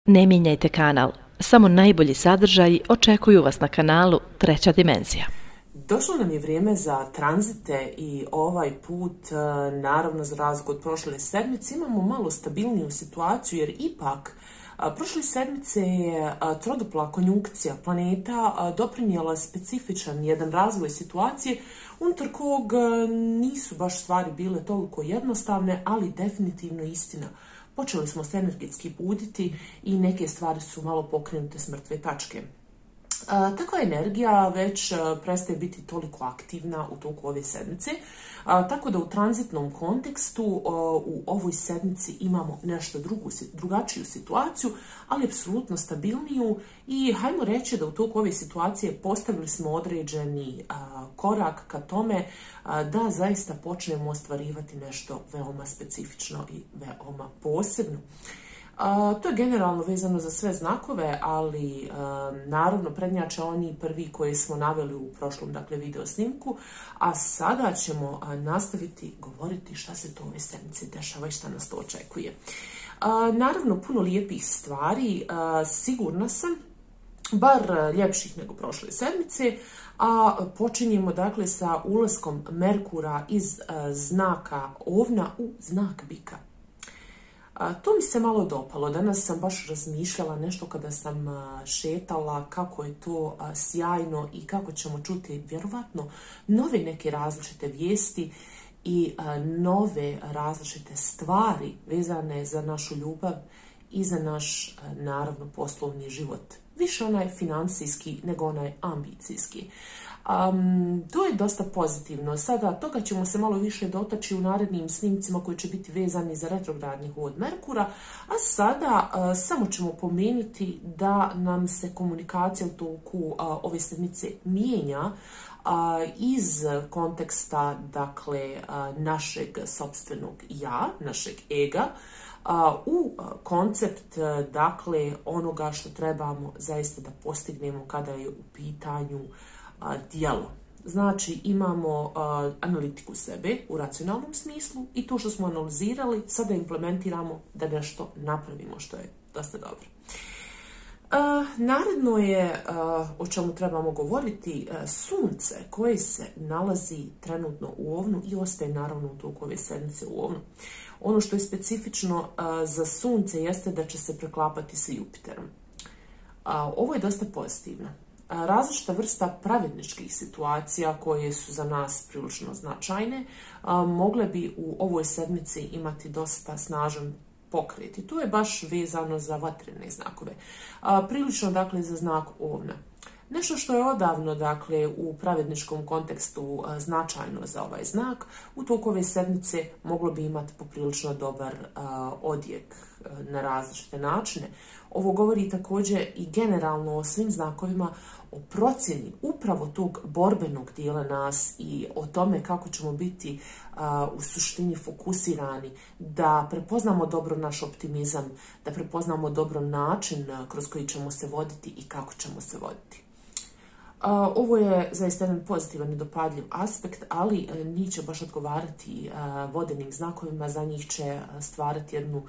Ne mijenjajte kanal, samo najbolji sadržaji očekuju vas na kanalu Treća dimenzija. Došlo nam je vrijeme za tranzite i ovaj put, naravno za razliku od prošle sedmice, imamo malo stabilniju situaciju jer ipak prošle sedmice je trodupla konjunkcija planeta doprinijela specifičan jedan razvoj situacije unutar kog nisu baš stvari bile toliko jednostavne, ali definitivno istina. Počeli smo se energetski buditi i neke stvari su malo pokrenute s mrtve tačke. Takva energija već prestaje biti toliko aktivna u toku ove sedmice, tako da u tranzitnom kontekstu u ovoj sedmici imamo nešto drugačiju situaciju, ali apsolutno stabilniju i hajmo reći da u toku ove situacije postavili smo određeni korak ka tome da zaista počnemo ostvarivati nešto veoma specifično i veoma posebno. To je generalno vezano za sve znakove, ali naravno prednjače oni prvi koje smo naveli u prošlom video snimku, a sada ćemo nastaviti govoriti šta se to ove sedmice dešava i šta nas to očekuje. Naravno puno lijepih stvari, sigurna sam, bar ljepših nego prošle sedmice, a počinjemo dakle sa ulaskom Merkura iz znaka Ovna u znak Bika. To mi se malo dopalo. Danas sam baš razmišljala nešto kada sam šetala kako je to sjajno i kako ćemo čuti vjerovatno nove neke različite vijesti i nove različite stvari vezane za našu ljubav i za naš naravno poslovni život. Više onaj financijski nego onaj ambicijski. To je dosta pozitivno. Sada toga ćemo se malo više dotaći u narednim snimcima koji će biti vezani za retrogradni hod Merkura, a sada samo ćemo pomenuti da nam se komunikacija u toku ove sedmice mijenja iz konteksta dakle našeg sopstvenog ja, našeg ega, u koncept dakle onoga što trebamo zaista da postignemo kada je u pitanju djelo. Znači imamo analitiku sebe u racionalnom smislu i to što smo analizirali sada implementiramo da nešto napravimo, što je dosta dobro. Naredno je o čemu trebamo govoriti sunce koje se nalazi trenutno u Ovnu i ostaje naravno u toku ove sedmice u Ovnu. Ono što je specifično za sunce jeste da će se preklapati sa Jupiterom. Ovo je dosta pozitivno. Različita vrsta pravedničkih situacija koje su za nas prilično značajne mogle bi u ovoj sedmici imati dosta snažan pokret i to je baš vezano za vatrene znakove. Prilično dakle za znak Ovna. Nešto što je odavno dakle u pravedničkom kontekstu značajno za ovaj znak, u toku ove sedmice moglo bi imati poprilično dobar odjek na različite načine. Ovo govori također i generalno o svim znakovima, o procjeni upravo tog borbenog dijela nas i o tome kako ćemo biti u suštini fokusirani, da prepoznamo dobro naš optimizam, da prepoznamo dobro način kroz koji ćemo se voditi i kako ćemo se voditi. Ovo je zaista jedan pozitivan i dopadljiv aspekt, ali neće baš odgovarati vodenim znakovima, za njih će stvarati jednu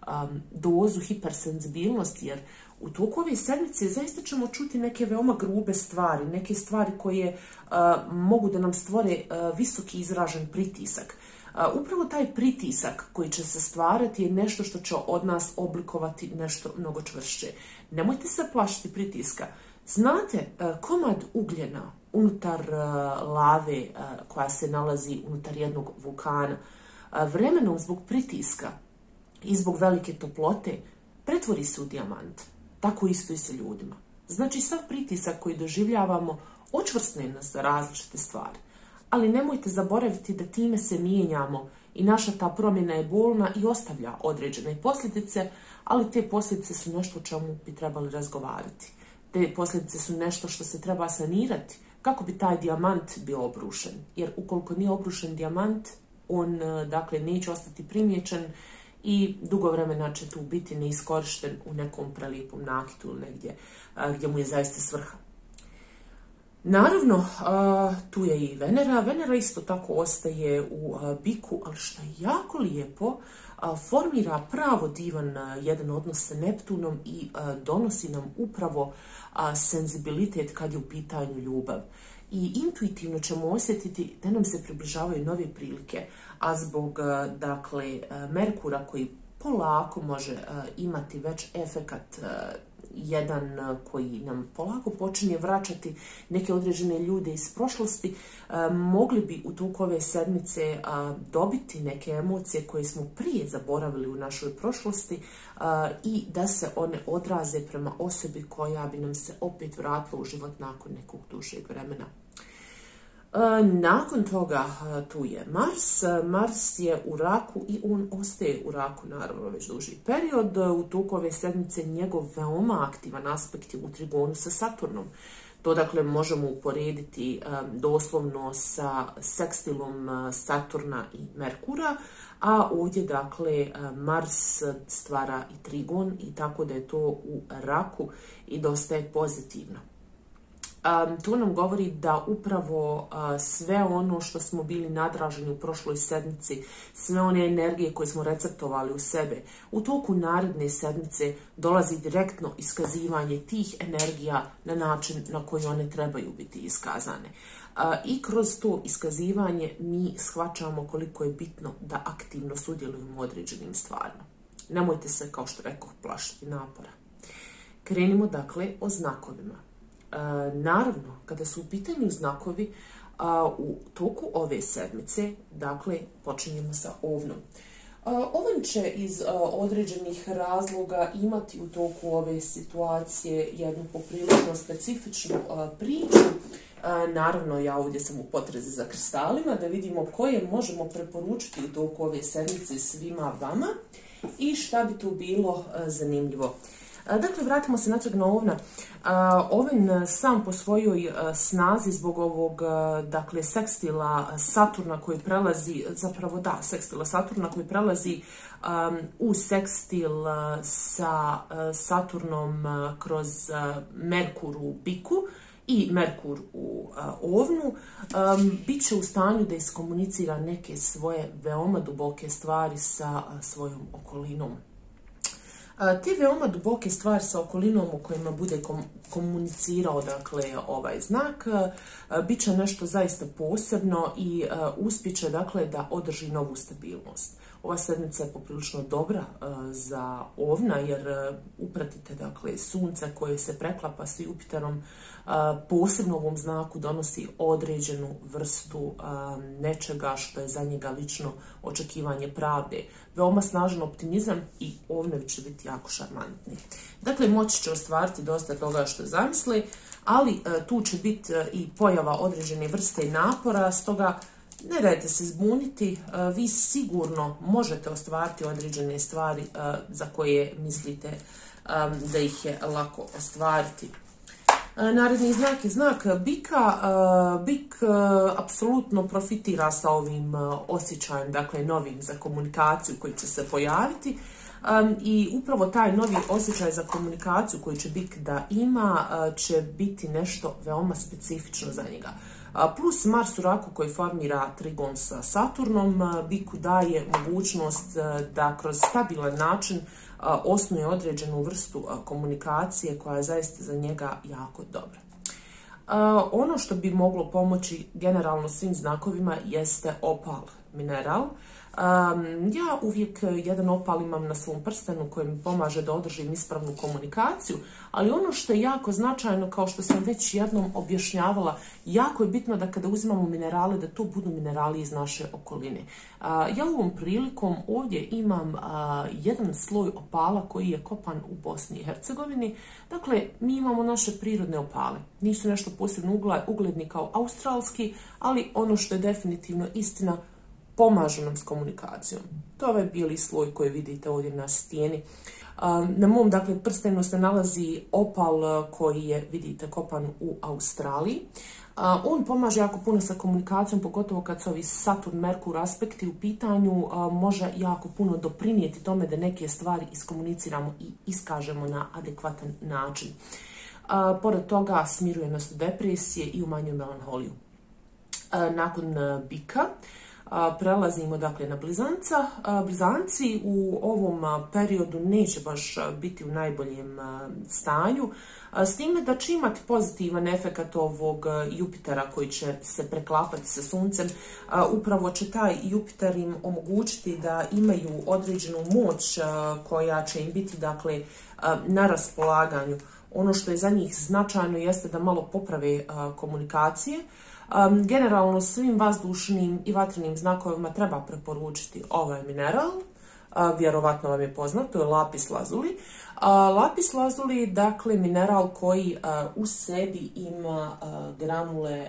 dozu hipersenzibilnosti, jer u toku ove sedmice zaista ćemo čuti neke veoma grube stvari, neke stvari koje mogu da nam stvore visoki izražen pritisak. Upravo taj pritisak koji će se stvarati je nešto što će od nas oblikovati nešto mnogo čvršće. Nemojte se plašiti pritiska. Znate, komad ugljena unutar lave koja se nalazi unutar jednog vulkana, vremenom zbog pritiska i zbog velike toplote pretvori se u dijamant. Tako isto i sa ljudima. Znači, sav pritisak koji doživljavamo očvrsne nas za različite stvari. Ali nemojte zaboraviti da time se mijenjamo i naša ta promjena je bolna i ostavlja određene posljedice, ali te posljedice su nešto o čemu bi trebali razgovarati. Te posljedice su nešto što se treba sanirati kako bi taj dijamant bio obrušen. Jer ukoliko nije obrušen dijamant, on dakle neće ostati primijećen i dugo vremena će tu biti neiskorišten u nekom prelijepom nakitu ili negdje gdje mu je zaista svrha. Naravno, tu je i Venera. Venera isto tako ostaje u biku, ali što je jako lijepo, formira pravo divan jedan odnos sa Neptunom i donosi nam upravo senzibilitet kad je u pitanju ljubav. I intuitivno ćemo osjetiti da nam se približavaju nove prilike, a zbog dakle, Merkura koji polako može imati već efekat jedan koji nam polako počinje vraćati neke određene ljude iz prošlosti, mogli bi u toku ove sedmice dobiti neke emocije koje smo prije zaboravili u našoj prošlosti i da se one odraze prema osobi koja bi nam se opet vratila u život nakon nekog dužeg vremena. Nakon toga tu je Mars. Mars je u Raku i on ostaje u Raku naravno već duži period. U toku ove sedmice njegov veoma aktivan aspekt je u trigonu sa Saturnom. To dakle možemo uporediti doslovno sa sekstilom Saturna i Merkura, a ovdje dakle Mars stvara i trigon i tako da je to u Raku i dosta je pozitivno. To nam govori da upravo sve ono što smo bili nadraženi u prošloj sedmici, sve one energije koje smo receptovali u sebe, u toku naredne sedmice dolazi direktno iskazivanje tih energija na način na koji one trebaju biti iskazane. I kroz to iskazivanje mi shvaćamo koliko je bitno da aktivno sudjelujemo u određenim stvarima. Nemojte se, kao što rekoh, plašiti napora. Krenimo dakle o znakovima. Naravno, kada su u pitanju znakovi, u toku ove sedmice, dakle, počinjemo sa Ovnom. Ovan će iz određenih razloga imati u toku ove situacije jednu poprilično specifičnu priču. Naravno, ja ovdje sam u potrazi za kristalima da vidimo koje možemo preporučiti u toku ove sedmice svima vama i šta bi tu bilo zanimljivo. Dakle, vratimo se natrag na Ovna. Oven sam po svojoj snazi zbog ovog, dakle, sekstila Saturna koji prelazi, sekstila Saturna koji prelazi u sekstil sa Saturnom kroz Merkur u biku i Merkur u Ovnu, bit će u stanju da iskomunicira neke svoje veoma duboke stvari sa svojom okolinom. Te veoma duboke stvari sa okolinom u kojima bude komunicirao dakle, ovaj znak, bit će nešto zaista posebno i uspjeće dakle, da održi novu stabilnost. Ova sedmica je poprilično dobra za Ovna jer upratite dakle, sunce koje se preklapa s Jupiterom, posebno ovom znaku donosi određenu vrstu nečega što je za njega lično očekivanje pravde. Veoma snažan optimizam i Ovnovi će biti jako šarmantni. Dakle, moći će ostvariti dosta toga što zamisli, ali tu će biti i pojava određene vrste i napora, stoga ne dajte se zbuniti, vi sigurno možete ostvariti određene stvari za koje mislite da ih je lako ostvariti. Naredni znak je znak bika. Bik apsolutno profitira sa ovim osjećajem, dakle novim za komunikaciju koji će se pojaviti. I upravo taj novi osjećaj za komunikaciju koji će bik da ima će biti nešto veoma specifično za njega. Plus Mars u Raku koji formira trigon sa Saturnom, biku daje mogućnost da kroz stabilan način osnuje određenu vrstu komunikacije koja je zaista za njega jako dobra. Ono što bi moglo pomoći generalno svim znakovima jeste opal, mineral. Ja uvijek jedan opal imam na svom prstenu koji mi pomaže da održim ispravnu komunikaciju, ali ono što je jako značajno, kao što sam već jednom objašnjavala, jako je bitno da kada uzimamo minerale, da to budu minerali iz naše okoline. Ja ovom prilikom ovdje imam jedan sloj opala koji je kopan u Bosni i Hercegovini. Dakle, mi imamo naše prirodne opale. Nisu nešto posebno ugledni kao australski, ali ono što je definitivno istina, pomažu nam s komunikacijom. To je ovaj bijeli sloj koji vidite ovdje na stijeni. Na mom dakle, prstenu se nalazi opal koji je, vidite, kopan u Australiji. On pomaže jako puno sa komunikacijom, pogotovo kad su ovi Saturn-Merkur aspekti u pitanju, može jako puno doprinijeti tome da neke stvari iskomuniciramo i iskažemo na adekvatan način. Pored toga smiruje nas od depresije i umanjuje melanholiju. Nakon bika prelazimo dakle na blizanca. Blizanci u ovom periodu neće baš biti u najboljem stanju, s time da će imati pozitivan efekt ovog Jupitera koji će se preklapati sa Suncem. Upravo će taj Jupiter im omogućiti da imaju određenu moć koja će im biti dakle na raspolaganju. Ono što je za njih značajno jeste da malo poprave komunikacije. Generalno svim vazdušnim i vatrenim znakovima treba preporučiti ovaj mineral. Vjerovatno vam je poznat, to je lapis lazuli. Lapis lazuli, dakle, mineral koji u sebi ima granule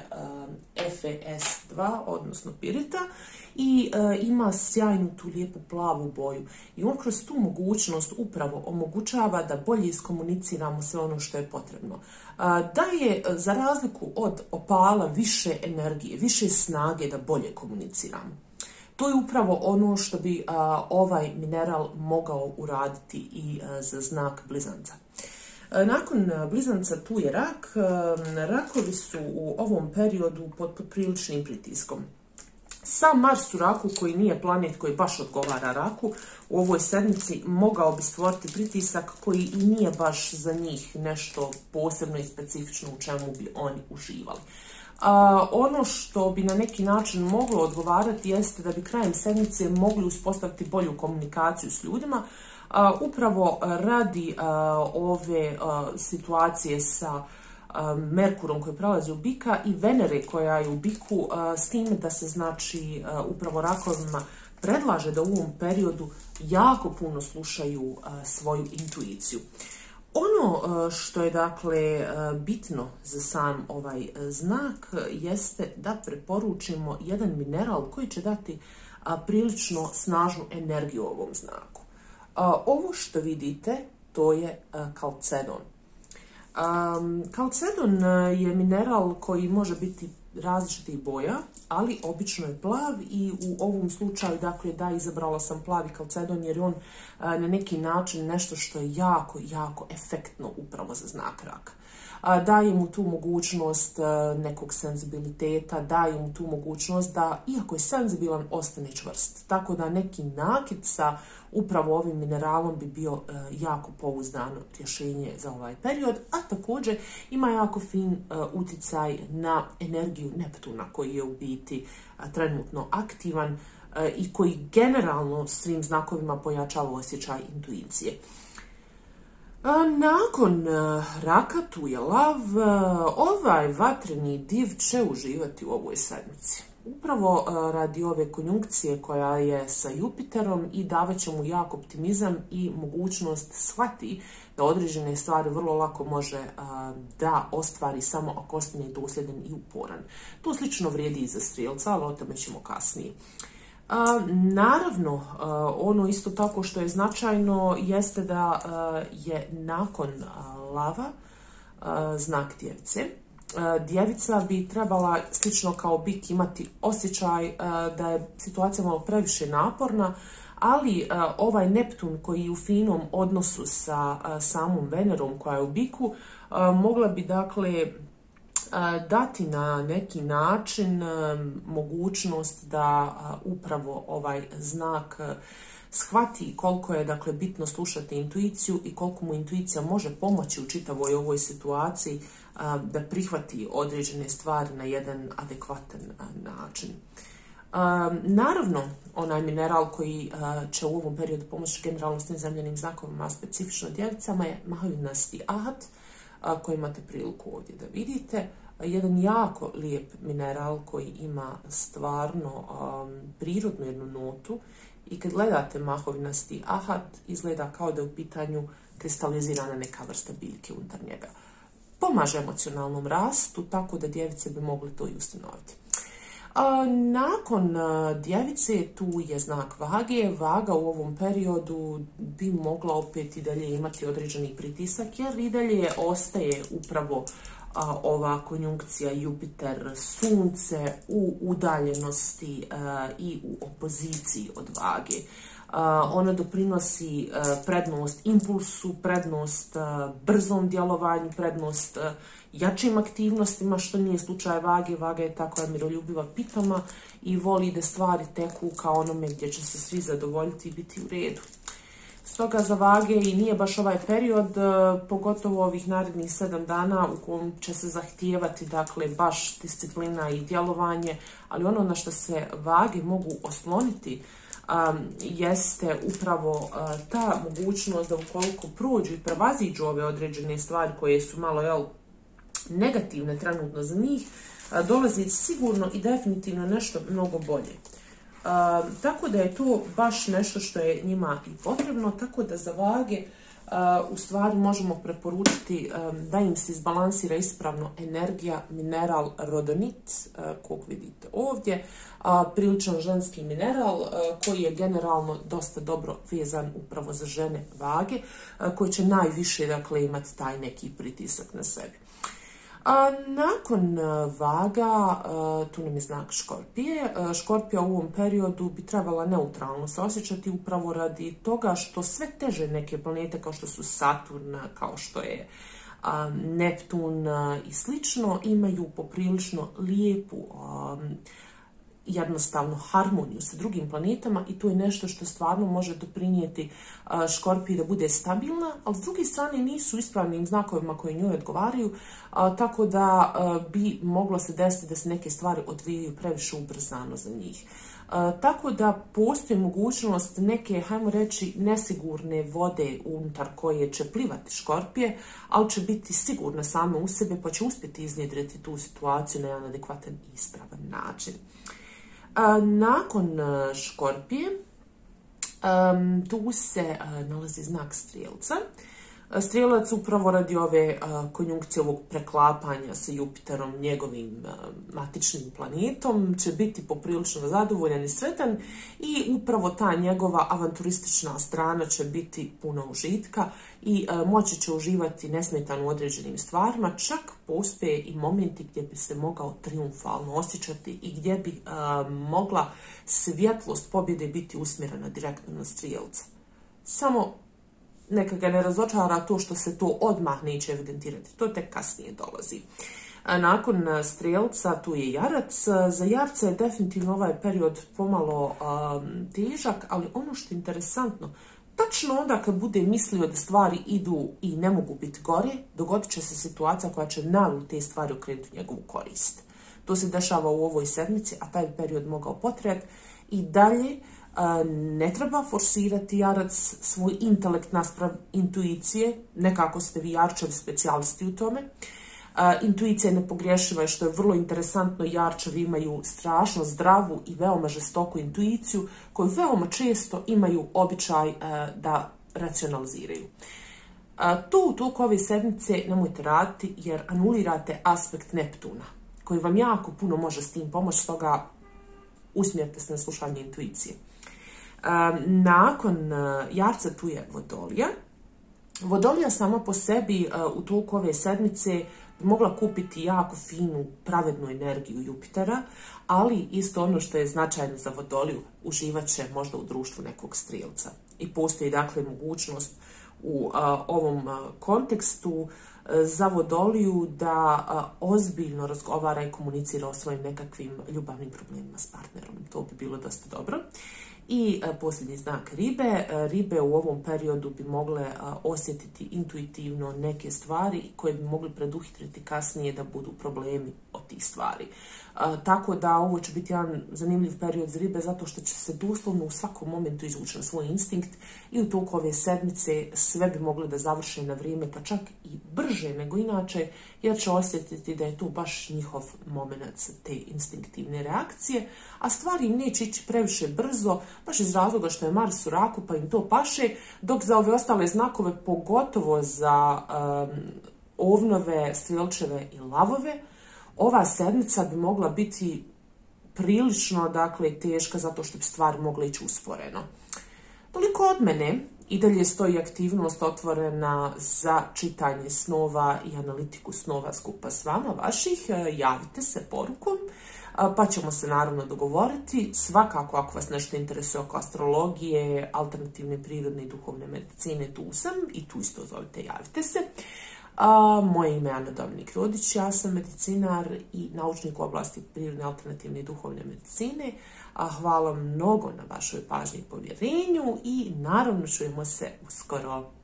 FeS2, odnosno pirita, i ima sjajnu tu lijepu plavu boju. I on kroz tu mogućnost upravo omogućava da bolje iskomuniciramo sve ono što je potrebno. Daje, za razliku od opala, više energije, više snage da bolje komuniciramo. To je upravo ono što bi ovaj mineral mogao uraditi i za znak blizanca. Nakon blizanca tu je rak. Rakovi su u ovom periodu pod priličnim pritiskom. Sam Mars u raku, koji nije planet koji baš odgovara raku, u ovoj sedmici mogao bi stvoriti pritisak koji i nije baš za njih nešto posebno i specifično u čemu bi oni uživali. Ono što bi na neki način moglo odgovarati jeste da bi krajem sedmice mogli uspostaviti bolju komunikaciju s ljudima, upravo radi ove situacije sa Merkurom koji prelazi u bika i Venere koja je u biku, s time da se znači upravo rakovima predlaže da u ovom periodu jako puno slušaju svoju intuiciju. Ono što je dakle bitno za sam ovaj znak jeste da preporučimo jedan mineral koji će dati prilično snažnu energiju ovom znaku. Ovo što vidite, to je kalcedon. Kalcedon je mineral koji može biti različitih boja, ali obično je plav i u ovom slučaju, dakle, da, izabrala sam plavi kalcedon jer je on na neki način nešto što je jako, jako efektno upravo za znak raka. Daje mu tu mogućnost nekog senzibiliteta, daje mu tu mogućnost da, iako je senzibilan, ostane čvrst. Tako da neki nakit sa upravo ovim mineralom bi bio jako pouzdano rješenje za ovaj period, a također ima jako fin utjecaj na energiju Neptuna koji je u biti trenutno aktivan i koji generalno svim znakovima pojačava osjećaj intuicije. Nakon raka tu je lav. Ovaj vatreni div će uživati u ovoj sedmici. Upravo radi ove konjunkcije koja je sa Jupiterom i davat će mu jak optimizam i mogućnost shvati da određene stvari vrlo lako može da ostvari samo ako ostane dosljedan i uporan. To slično vrijedi i za Strijelca, ali o tome ćemo kasnije. Naravno, ono isto tako što je značajno jeste da je nakon lava znak djevice. Djevica bi trebala, slično kao bik, imati osjećaj da je situacija malo previše naporna, ali ovaj Neptun koji je u finom odnosu sa samom Venerom koja je u biku, mogla bi dakle dati na neki način mogućnost da upravo ovaj znak shvati koliko je dakle bitno slušati intuiciju i koliko mu intuicija može pomoći u čitavoj ovoj situaciji da prihvati određene stvari na jedan adekvatan način. Naravno, onaj mineral koji će u ovom periodu pomoći generalno s tim zemljanim znakovima, a specifično djevicama, je mahojnasti ahat, koji imate priliku ovdje da vidite. Jedan jako lijep mineral koji ima stvarno prirodnu jednu notu i kad gledate mahovnasti ahat, izgleda kao da je u pitanju kristalizirana neka vrsta biljke unutar njega. Pomaže emocionalnom rastu, tako da djevice bi mogle to i ustanoviti. Nakon djevice tu je znak vage. Vaga u ovom periodu bi mogla opet i dalje imati određeni pritisak jer i dalje ostaje upravo ova konjunkcija Jupiter Sunce u udaljenosti i u opoziciji od vage. Ona doprinosi prednost impulsu, prednost brzom djelovanju, prednost jačim aktivnostima, što nije slučaj vage. Vaga je tako miroljubiva, pitoma i voli da stvari teku kao onome gdje će se svi zadovoljiti i biti u redu. Stoga za vage i nije baš ovaj period, pogotovo ovih narednih 7 dana u kojem će se zahtijevati dakle baš disciplina i djelovanje, ali ono na što se vage mogu osloniti jeste upravo ta mogućnost da ukoliko prođu i prevaziđu ove određene stvari koje su malo negativne trenutno za njih, dolazi sigurno i definitivno nešto mnogo bolje. Tako da je to baš nešto što je njima i potrebno, tako da za vage u stvari možemo preporučiti da im se izbalansira ispravno energija, mineral rodonit, kog vidite ovdje, prilično ženski mineral koji je generalno dosta dobro vezan upravo za žene vage, koji će najviše dakle imati taj neki pritisak na sebi. Nakon vaga, tu nam je znak Škorpije. Škorpija u ovom periodu bi trebala neutralno se osjećati upravo radi toga što sve teže neke planete kao što su Saturn, kao što je Neptun i slično, imaju poprilično lijepu jednostavno harmoniju sa drugim planetama i to je nešto što stvarno može doprinijeti Škorpiji da bude stabilna, ali s druge strane nisu ispravnim znakovima koji njoj odgovaraju, tako da bi moglo se desiti da se neke stvari odvijaju previše ubrzano za njih. Tako da postoji mogućnost neke, hajmo reći, nesigurne vode unutar koje će plivati Škorpije, ali će biti sigurne same u sebe pa će uspjeti iznjedriti tu situaciju na jedan adekvatan i ispravan način. Nakon Škorpije tu se nalazi znak Strijelca. Strijelac upravo radi ove konjunkcije, ovog preklapanja sa Jupiterom, njegovim matičnim planetom, će biti poprilično zadovoljan i sretan i upravo ta njegova avanturistična strana će biti puna užitka i moći će uživati nesmetano u određenim stvarima, čak postoje i momenti gdje bi se mogao triumfalno osjećati i gdje bi mogla svjetlost pobjede biti usmjerena direktno na Strijelca. Samo neka ga ne razočara to što se to odmah neće evidentirati, to tek kasnije dolazi. Nakon Strijelca tu je Jarac. Za Jarca je definitivno ovaj period pomalo težak, ali ono što je interesantno, tačno onda kad bude mislio da stvari idu i ne mogu biti gore, dogodit će se situacija koja će naglo te stvari okrenuti u njegovu korist. To se dešava u ovoj sedmici, a taj period mogao potrajati i dalje. Ne treba forsirati Jarac svoj intelekt naspram intuicije, nekako ste vi Jarčevi specijalisti u tome. Intuicija je nepogrješiva i što je vrlo interesantno, Jarčevi imaju strašno zdravu i veoma žestoku intuiciju koju veoma često imaju običaj da racionaliziraju. Tu toku ove sedmice nemojte raditi jer anulirate aspekt Neptuna koji vam jako puno može s tim pomoći, stoga usmjerite se na slušanje intuicije. Nakon Jarca tu je Vodolija. Vodolija sama po sebi u toku ove sedmice bi mogla kupiti jako finu, pravednu energiju Jupitera, ali isto ono što je značajno za Vodoliju, uživat će možda u društvu nekog Strijelca. I postoji dakle mogućnost u ovom kontekstu za Vodoliju da ozbiljno razgovara i komunicira o svojim nekakvim ljubavnim problemima s partnerom. To bi bilo dosta dobro. I posljednji znak Ribe. Ribe u ovom periodu bi mogle osjetiti intuitivno neke stvari koje bi mogli preduhitriti kasnije da budu problemi od tih stvari. Tako da ovo će biti jedan zanimljiv period za Ribe zato što će se doslovno u svakom momentu izvući na svoj instinkt i u toku ove sedmice sve bi mogli da završe na vrijeme, pa čak i brže nego inače, jer će osjetiti da je to baš njihov moment te instinktivne reakcije, a stvari im neće ići previše brzo, baš iz razloga što je Mars u Raku pa im to paše, dok za ove ostale znakove, pogotovo za Ovnove, Strijelčeve i Lavove, ova sedmica bi mogla biti prilično dakle, teška zato što bi stvari mogle ići usporeno. Toliko od mene. I dalje stoji aktivnost otvorena za čitanje snova i analitiku snova skupa s vama, vaših. Javite se porukom, pa ćemo se naravno dogovoriti. Svakako, ako vas nešto interesuje oko astrologije, alternativne prirodne i duhovne medicine, tu sam i tu isto zovite, javite se. Moje ime je Ana Dominik Rodić, ja sam medicinar i naučnik u oblasti prirodne, alternativne i duhovne medicine. Hvala mnogo na vašoj pažnji i povjerenju i naravno čujemo se uskoro.